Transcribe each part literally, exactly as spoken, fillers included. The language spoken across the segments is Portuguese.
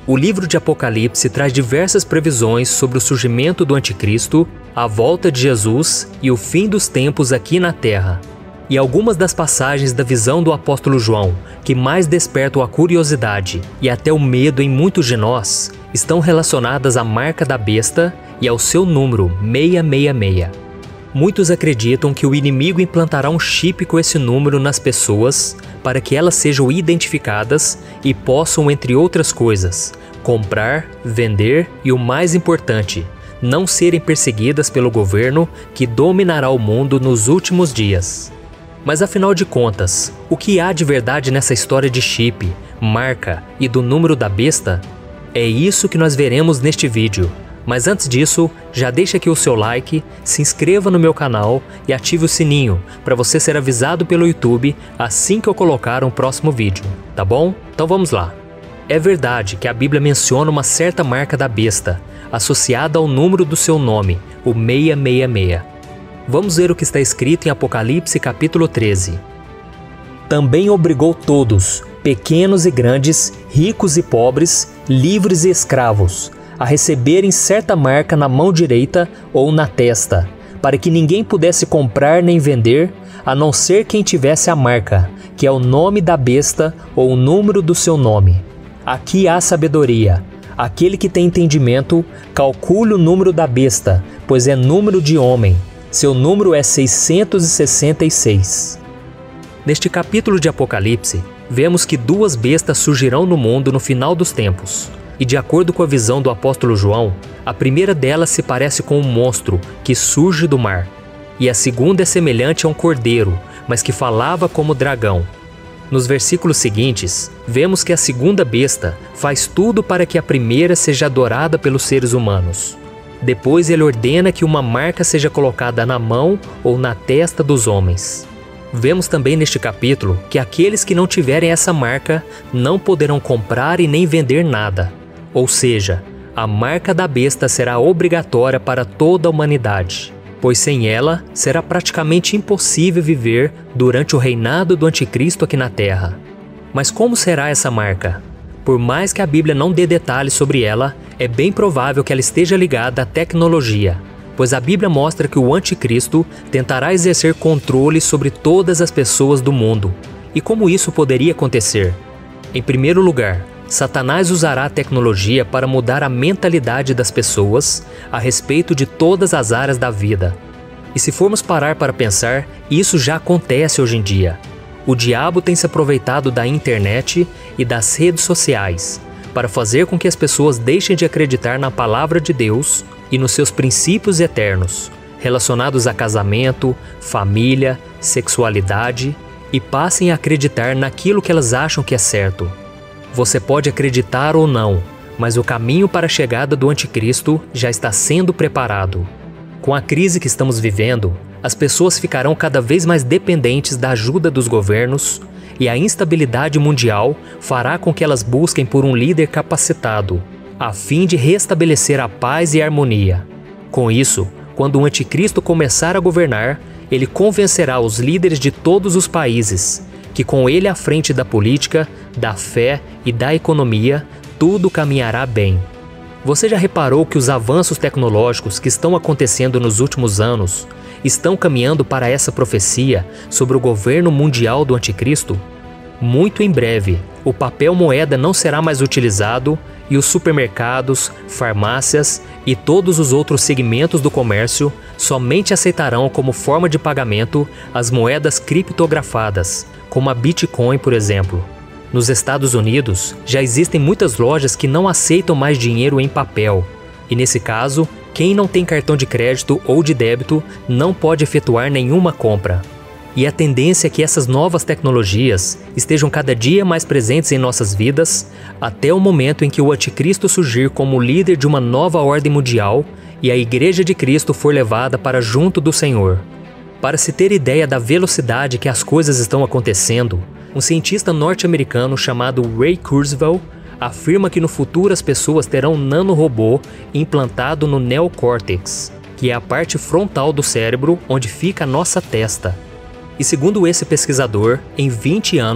O livro de Apocalipse traz diversas previsões sobre o surgimento do Anticristo, a volta de Jesus e o fim dos tempos aqui na Terra. E algumas das passagens da visão do apóstolo João, que mais despertam a curiosidade e até o medo em muitos de nós, estão relacionadas à marca da besta e ao seu número seiscentos e sessenta e seis. Muitos acreditam que o inimigo implantará um chip com esse número nas pessoas para que elas sejam identificadas e possam, entre outras coisas, comprar, vender e, o mais importante, não serem perseguidas pelo governo que dominará o mundo nos últimos dias. Mas afinal de contas, o que há de verdade nessa história de chip, marca e do número da besta? É isso que nós veremos neste vídeo. Mas antes disso, já deixa aqui o seu like, se inscreva no meu canal e ative o sininho para você ser avisado pelo YouTube assim que eu colocar um próximo vídeo, tá bom? Então vamos lá. É verdade que a Bíblia menciona uma certa marca da besta, associada ao número do seu nome, o seiscentos e sessenta e seis. Vamos ver o que está escrito em Apocalipse capítulo treze. Também obrigou todos, pequenos e grandes, ricos e pobres, livres e escravos, a receberem certa marca na mão direita ou na testa, para que ninguém pudesse comprar nem vender, a não ser quem tivesse a marca, que é o nome da besta ou o número do seu nome. Aqui há sabedoria. Aquele que tem entendimento, calcule o número da besta, pois é número de homem. Seu número é seiscentos e sessenta e seis. Neste capítulo de Apocalipse, vemos que duas bestas surgirão no mundo no final dos tempos. E de acordo com a visão do apóstolo João, a primeira delas se parece com um monstro que surge do mar, e a segunda é semelhante a um cordeiro, mas que falava como dragão. Nos versículos seguintes, vemos que a segunda besta faz tudo para que a primeira seja adorada pelos seres humanos. Depois ele ordena que uma marca seja colocada na mão ou na testa dos homens. Vemos também neste capítulo que aqueles que não tiverem essa marca não poderão comprar e nem vender nada. Ou seja, a marca da besta será obrigatória para toda a humanidade, pois sem ela será praticamente impossível viver durante o reinado do Anticristo aqui na Terra. Mas como será essa marca? Por mais que a Bíblia não dê detalhes sobre ela, é bem provável que ela esteja ligada à tecnologia, pois a Bíblia mostra que o Anticristo tentará exercer controle sobre todas as pessoas do mundo. E como isso poderia acontecer? Em primeiro lugar, Satanás usará a tecnologia para mudar a mentalidade das pessoas a respeito de todas as áreas da vida. E se formos parar para pensar, isso já acontece hoje em dia. O diabo tem se aproveitado da internet e das redes sociais para fazer com que as pessoas deixem de acreditar na palavra de Deus e nos seus princípios eternos, relacionados a casamento, família, sexualidade, e passem a acreditar naquilo que elas acham que é certo. Você pode acreditar ou não, mas o caminho para a chegada do Anticristo já está sendo preparado. Com a crise que estamos vivendo, as pessoas ficarão cada vez mais dependentes da ajuda dos governos, e a instabilidade mundial fará com que elas busquem por um líder capacitado, a fim de restabelecer a paz e a harmonia. Com isso, quando o Anticristo começar a governar, ele convencerá os líderes de todos os países que com ele à frente da política, da fé e da economia, tudo caminhará bem. Você já reparou que os avanços tecnológicos que estão acontecendo nos últimos anos estão caminhando para essa profecia sobre o governo mundial do Anticristo? Muito em breve, o papel moeda não será mais utilizado e os supermercados, farmácias e todos os outros segmentos do comércio somente aceitarão como forma de pagamento as moedas criptografadas, como a Bitcoin, por exemplo. Nos Estados Unidos, já existem muitas lojas que não aceitam mais dinheiro em papel, e nesse caso, quem não tem cartão de crédito ou de débito não pode efetuar nenhuma compra. E a tendência é que essas novas tecnologias estejam cada dia mais presentes em nossas vidas, até o momento em que o Anticristo surgir como líder de uma nova ordem mundial e a Igreja de Cristo for levada para junto do Senhor. Para se ter ideia da velocidade que as coisas estão acontecendo, um cientista norte-americano chamado Ray Kurzweil afirma que no futuro as pessoas terão um nanorobô implantado no neocórtex, que é a parte frontal do cérebro onde fica a nossa testa. E segundo esse pesquisador, em vinte anos,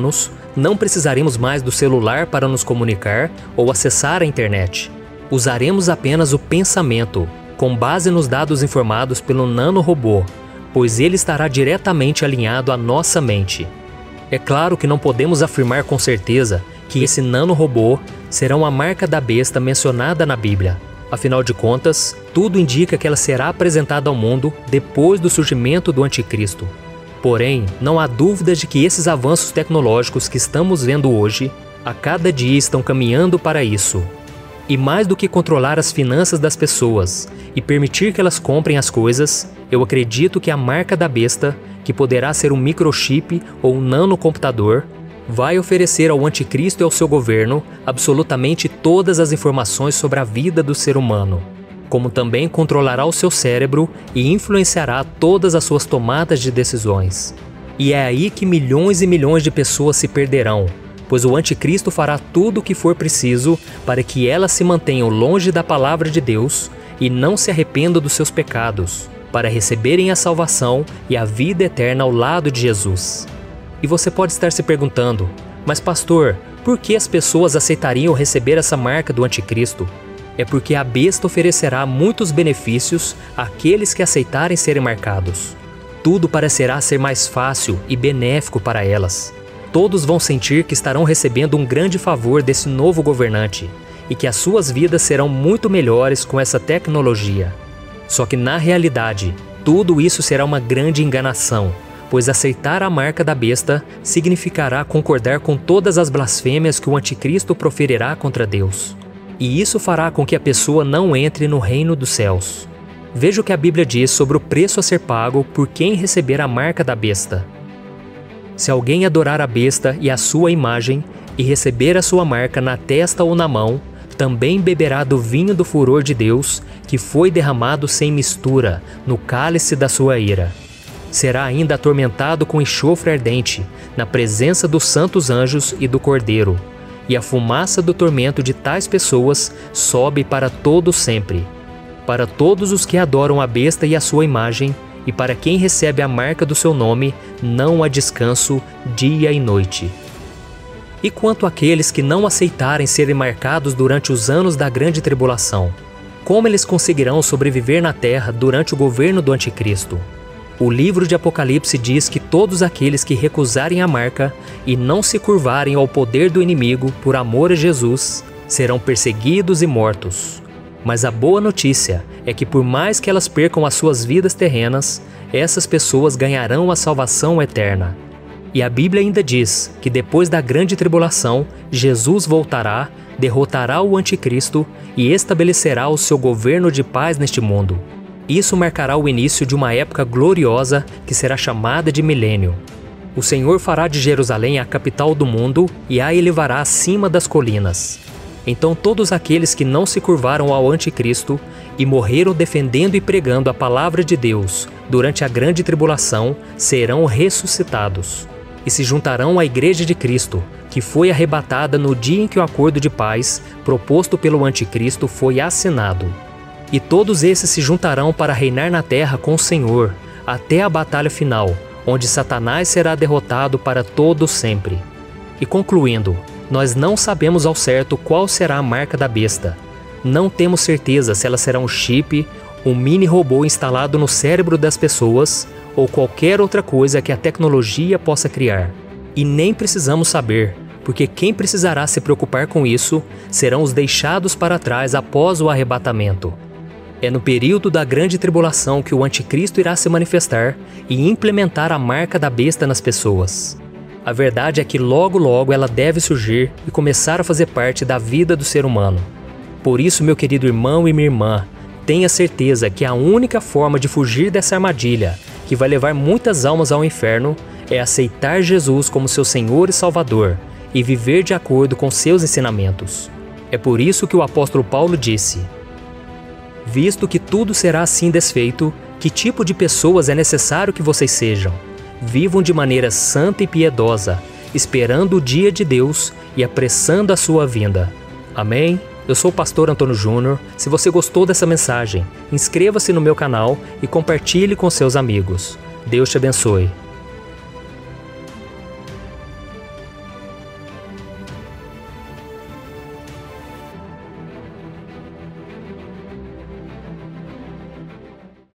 não precisaremos mais do celular para nos comunicar ou acessar a internet. Usaremos apenas o pensamento, com base nos dados informados pelo nanorobô, pois ele estará diretamente alinhado à nossa mente. É claro que não podemos afirmar com certeza que esse nanorobô será uma marca da besta mencionada na Bíblia. Afinal de contas, tudo indica que ela será apresentada ao mundo depois do surgimento do Anticristo. Porém, não há dúvidas de que esses avanços tecnológicos que estamos vendo hoje, a cada dia estão caminhando para isso. E mais do que controlar as finanças das pessoas e permitir que elas comprem as coisas, eu acredito que a marca da besta, que poderá ser um microchip ou um nanocomputador, vai oferecer ao Anticristo e ao seu governo absolutamente todas as informações sobre a vida do ser humano, como também controlará o seu cérebro e influenciará todas as suas tomadas de decisões. E é aí que milhões e milhões de pessoas se perderão, pois o Anticristo fará tudo o que for preciso para que elas se mantenham longe da palavra de Deus e não se arrependam dos seus pecados, para receberem a salvação e a vida eterna ao lado de Jesus. E você pode estar se perguntando, mas pastor, por que as pessoas aceitariam receber essa marca do Anticristo? É porque a besta oferecerá muitos benefícios àqueles que aceitarem serem marcados. Tudo parecerá ser mais fácil e benéfico para elas. Todos vão sentir que estarão recebendo um grande favor desse novo governante e que as suas vidas serão muito melhores com essa tecnologia. Só que na realidade, tudo isso será uma grande enganação, pois aceitar a marca da besta significará concordar com todas as blasfêmias que o Anticristo proferirá contra Deus. E isso fará com que a pessoa não entre no reino dos céus. Veja o que a Bíblia diz sobre o preço a ser pago por quem receber a marca da besta. Se alguém adorar a besta e a sua imagem, e receber a sua marca na testa ou na mão, também beberá do vinho do furor de Deus, que foi derramado sem mistura, no cálice da sua ira. Será ainda atormentado com enxofre ardente, na presença dos santos anjos e do Cordeiro, e a fumaça do tormento de tais pessoas sobe para todo sempre. Para todos os que adoram a besta e a sua imagem, e para quem recebe a marca do seu nome, não há descanso dia e noite. E quanto àqueles que não aceitarem serem marcados durante os anos da grande tribulação, como eles conseguirão sobreviver na terra durante o governo do Anticristo? O livro de Apocalipse diz que todos aqueles que recusarem a marca e não se curvarem ao poder do inimigo por amor a Jesus, serão perseguidos e mortos. Mas a boa notícia é que por mais que elas percam as suas vidas terrenas, essas pessoas ganharão a salvação eterna. E a Bíblia ainda diz que depois da grande tribulação, Jesus voltará, derrotará o Anticristo e estabelecerá o seu governo de paz neste mundo. Isso marcará o início de uma época gloriosa que será chamada de milênio. O Senhor fará de Jerusalém a capital do mundo e a elevará acima das colinas. Então todos aqueles que não se curvaram ao Anticristo e morreram defendendo e pregando a palavra de Deus durante a grande tribulação serão ressuscitados e se juntarão à Igreja de Cristo, que foi arrebatada no dia em que o acordo de paz proposto pelo Anticristo foi assinado. E todos esses se juntarão para reinar na terra com o Senhor, até a batalha final, onde Satanás será derrotado para todo sempre. E concluindo, nós não sabemos ao certo qual será a marca da besta. Não temos certeza se ela será um chip, um mini robô instalado no cérebro das pessoas, ou qualquer outra coisa que a tecnologia possa criar. E nem precisamos saber, porque quem precisará se preocupar com isso serão os deixados para trás após o arrebatamento. É no período da grande tribulação que o Anticristo irá se manifestar e implementar a marca da besta nas pessoas. A verdade é que logo logo ela deve surgir e começar a fazer parte da vida do ser humano. Por isso, meu querido irmão e minha irmã, tenha certeza que a única forma de fugir dessa armadilha, que vai levar muitas almas ao inferno, é aceitar Jesus como seu Senhor e Salvador e viver de acordo com seus ensinamentos. É por isso que o apóstolo Paulo disse: visto que tudo será assim desfeito, que tipo de pessoas é necessário que vocês sejam? Vivam de maneira santa e piedosa, esperando o dia de Deus e apressando a sua vinda. Amém? Eu sou o pastor Antônio Júnior. Se você gostou dessa mensagem, inscreva-se no meu canal e compartilhe com seus amigos. Deus te abençoe.